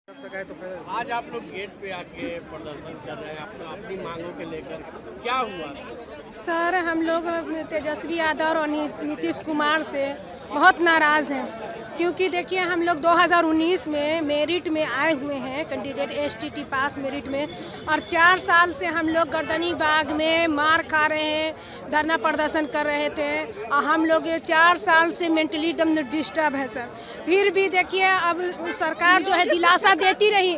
तो आज आप लोग गेट पे आके प्रदर्शन कर रहे हैं अपनी मांगों के लेकर, क्या हुआ? सर, हम लोग तेजस्वी यादव और नीतीश कुमार से बहुत नाराज़ हैं, क्योंकि देखिए हम लोग 2019 में मेरिट में आए हुए हैं, कैंडिडेट एसटीटी पास मेरिट में, और 4 साल से हम लोग गर्दनी बाग में मार खा रहे हैं, धरना प्रदर्शन कर रहे थे, और हम लोग 4 साल से मेंटली एकदम डिस्टर्ब है सर। फिर भी देखिए अब सरकार जो है दिलासा देती रही,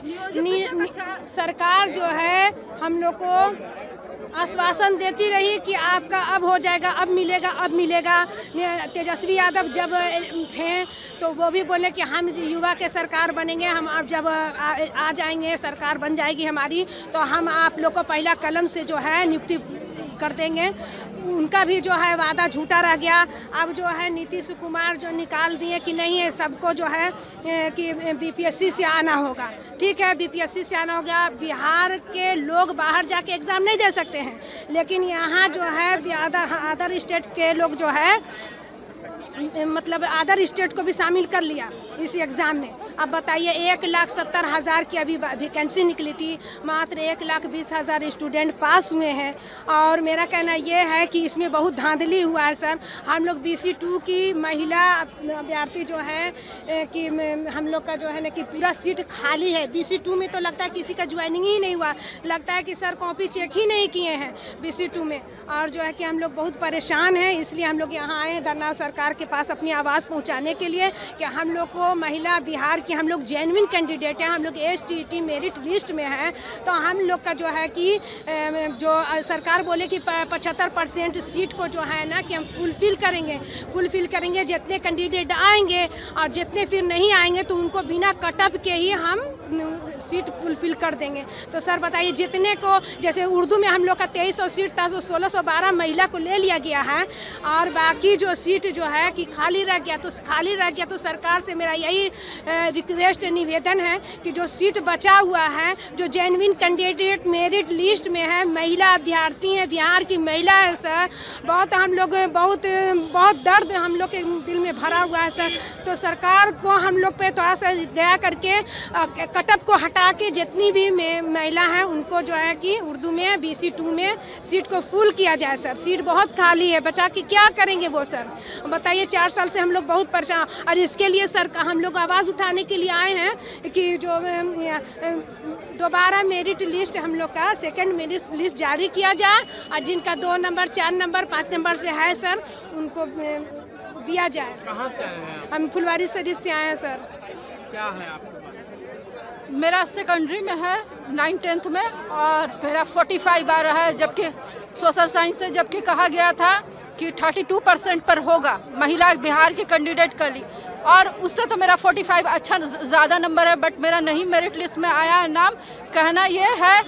सरकार जो है हम लोग को आश्वासन देती रही कि आपका अब हो जाएगा, अब मिलेगा, अब मिलेगा। तेजस्वी यादव जब थे तो वो भी बोले कि हम युवा के सरकार बनेंगे, हम अब जब आ जाएंगे, सरकार बन जाएगी हमारी, तो हम आप लोग को पहला कलम से जो है नियुक्ति कर देंगे। उनका भी जो है वादा झूठा रह गया। अब जो है नीतीश कुमार जो निकाल दिए कि नहीं है, सबको जो है कि बीपीएससी से आना होगा। ठीक है, बीपीएससी से आना होगा। बिहार के लोग बाहर जाके एग्ज़ाम नहीं दे सकते हैं, लेकिन यहाँ जो है अदर स्टेट के लोग जो है मतलब अदर स्टेट को भी शामिल कर लिया इस एग्ज़ाम में। अब बताइए 1,70,000 की अभी वैकेंसी निकली थी, मात्र 1,20,000 स्टूडेंट पास हुए हैं। और मेरा कहना ये है कि इसमें बहुत धांधली हुआ है सर। हम लोग BC2 की महिला अभ्यर्थी जो है कि हम लोग का जो है ना कि पूरा सीट खाली है। BC2 में तो लगता है किसी का ज्वाइनिंग ही नहीं हुआ, लगता है कि सर कॉपी चेक ही नहीं किए हैं BC2 में। और जो है कि हम लोग बहुत परेशान हैं, इसलिए हम लोग यहाँ आए धरना सरकार के पास अपनी आवाज़ पहुँचाने के लिए कि हम लोग को महिला बिहार की हम लोग जेन्युइन कैंडिडेट हैं, हम लोग STT मेरिट लिस्ट में हैं, तो हम लोग का जो है कि जो सरकार बोले कि 75% सीट को जो है ना कि हम फुलफिल करेंगे। जितने कैंडिडेट आएंगे और जितने फिर नहीं आएंगे तो उनको बिना कटअप के ही हम सीट फुलफिल कर देंगे। तो सर बताइए, जितने को जैसे उर्दू में हम लोग का 2300 सीट था, 1612 महिला को ले लिया गया है, और बाकी जो सीट जो है कि खाली रह गया तो सरकार से मेरा यही रिक्वेस्ट निवेदन है कि जो सीट बचा हुआ है, जो जेन्युइन कैंडिडेट मेरिट लिस्ट में है, महिला अभ्यर्थी हैं, बिहार की महिला है सर, बहुत हम लोग बहुत दर्द हम लोग के दिल में भरा हुआ है सर। तो सरकार को हम लोग पे थोड़ा सा दया करके कटअप को हटा के जितनी भी महिला हैं उनको जो है कि उर्दू में BC2 में सीट को फुल किया जाए सर। सीट बहुत खाली है, बचा के क्या करेंगे वो सर बताइए। 4 साल से हम लोग बहुत परेशान, और इसके लिए सर हम लोग आवाज़ उठाने के लिए आए हैं कि जो दोबारा मेरिट लिस्ट हम लोग का सेकंड मेरिट लिस्ट जारी किया जाए, और जिनका 2 नंबर 4 नंबर 5 नंबर से है सर उनको दिया जाए। कहाँ से आए हैं? हम फुलवारी शरीफ से आए हैं सर। क्या है आपको? मेरा सेकेंडरी में है 9th-10th में, और मेरा 45 आ रहा है, जबकि सोशल साइंस से जबकि कहा गया था कि 32% पर होगा महिला बिहार के कैंडिडेट के लिए, और उससे तो मेरा 45 अच्छा ज़्यादा नंबर है, बट मेरा नहीं मेरिट लिस्ट में आया है नाम। कहना ये है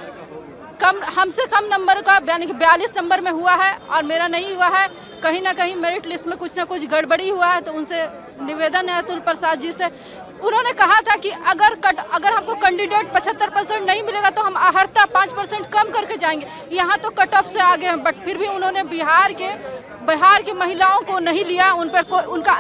हमसे कम नंबर का यानी कि 42 नंबर में हुआ है और मेरा नहीं हुआ है। कहीं ना कहीं मेरिट लिस्ट में कुछ ना कुछ गड़बड़ी हुआ है। तो उनसे निवेदन है अतुल प्रसाद जी से, उन्होंने कहा था कि अगर हमको कैंडिडेट 75% नहीं मिलेगा तो हम आहर्ता 5% कम करके जाएंगे। यहाँ तो कट ऑफ से आगे हैं, बट फिर भी उन्होंने बिहार की महिलाओं को नहीं लिया। उन पर उनका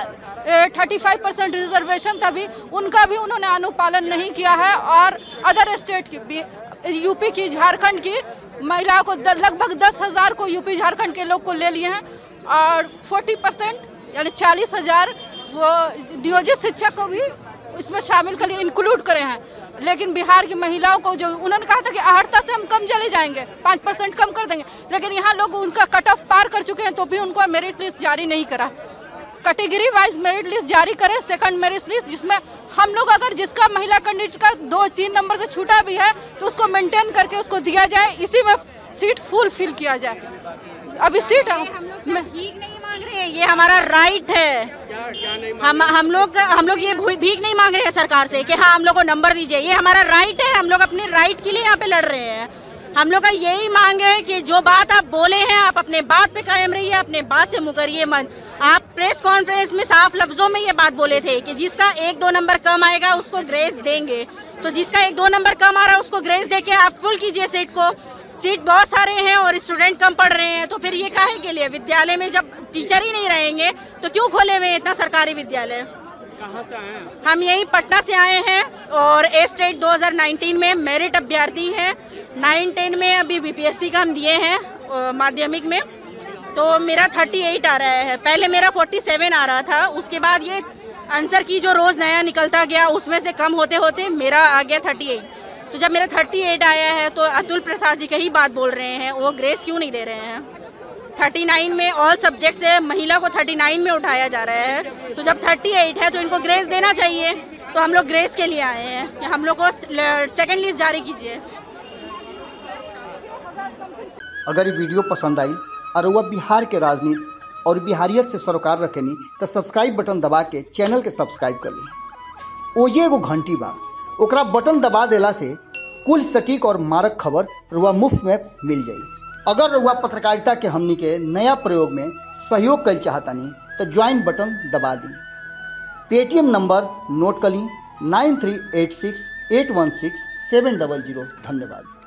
35% रिजर्वेशन था, भी उनका भी उन्होंने अनुपालन नहीं किया है। और अदर स्टेट की यूपी की, झारखंड की महिलाओं को लगभग 10,000 को यूपी झारखंड के लोग को ले लिए हैं, और 40% यानी 40,000 वो नियोजित शिक्षक को भी इसमें शामिल कर लिए, इंक्लूड करे हैं। लेकिन बिहार की महिलाओं को जो उन्होंने कहा था कि आहर्ता से हम कम चले जाएंगे, 5% कम कर देंगे, लेकिन यहाँ लोग उनका कट ऑफ पार कर चुके हैं तो भी उनको मेरिट लिस्ट जारी नहीं करा। कैटेगरी वाइज मेरिट लिस्ट जारी करें, सेकंड मेरिट लिस्ट, जिसमें हम लोग अगर जिसका महिला कैंडिडेट का 2-3 नंबर से छूटा भी है तो उसको मेंटेन करके उसको दिया जाए, इसी में सीट फुल फिल किया जाए। अभी सीट भीख नहीं मांग रहे हैं, ये हमारा राइट है। क्या नहीं हम लोग ये भीख नहीं मांग रहे हैं सरकार से कि हाँ हम लोग को नंबर दीजिए, ये हमारा राइट है। हम लोग अपने राइट के लिए यहाँ पे लड़ रहे हैं। हम लोग का यही मांग है कि जो बात आप बोले हैं आप अपने बात पे कायम रहिए, अपने बात से मुकरिए मत। आप प्रेस कॉन्फ्रेंस में साफ लफ्जों में ये बात बोले थे कि जिसका 1-2 नंबर कम आएगा उसको ग्रेस देंगे, तो जिसका 1-2 नंबर कम आ रहा है उसको ग्रेस देके आप फुल कीजिए सीट को। सीट बहुत सारे हैं और स्टूडेंट कम पढ़ रहे हैं, तो फिर ये काहे के लिए? विद्यालय में जब टीचर ही नहीं रहेंगे तो क्यों खोले हुए इतना सरकारी विद्यालय? कहाँ से आए हैं? हम यही पटना से आए हैं और ए स्टेट 2019 में मेरिट अभ्यर्थी हैं। 9-10 में अभी बीपीएससी का हम दिए हैं माध्यमिक में, तो मेरा 38 आ रहा है। पहले मेरा 47 आ रहा था, उसके बाद ये आंसर की जो रोज़ नया निकलता गया उसमें से कम होते होते मेरा आ गया 38। तो जब मेरा 38 आया है तो अतुल प्रसाद जी का ही बात बोल रहे हैं, वो ग्रेस क्यों नहीं दे रहे हैं? 39 में ऑल सब्जेक्ट से महिला को 39 में उठाया जा रहा है, तो जब 38 है तो इनको ग्रेस देना चाहिए। तो हम लोग ग्रेस के लिए आए हैं कि हम लोग को सेकेंड लिस्ट जारी कीजिए। अगर ये वीडियो पसंद आई और वह बिहार के राजनीति और बिहारियत से सरोकार रखेनी तो सब्सक्राइब बटन दबा के चैनल के सब्सक्राइब कर ली। ओजे एगो घंटी बा, ओकरा बटन दबा देला से कुल सटीक और मारक खबर रुआ मुफ्त में मिल जाई। अगर रुआ पत्रकारिता के हमनी के नया प्रयोग में सहयोग कर चाहतानी तो ज्वाइन बटन दबा दी। पेटीएम नंबर नोट कर ली 9386816700। धन्यवाद।